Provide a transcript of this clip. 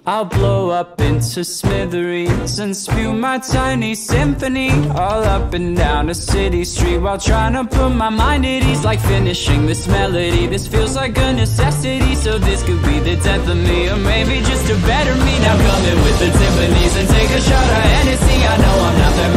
I'll blow up into smithereens and spew my tiny symphony all up and down a city street, while trying to put my mind at ease. Like finishing this melody, this feels like a necessity. So this could be the death of me, or maybe just a better me. Now come in with the timpanis and take a shot of Hennessy. I know I'm not the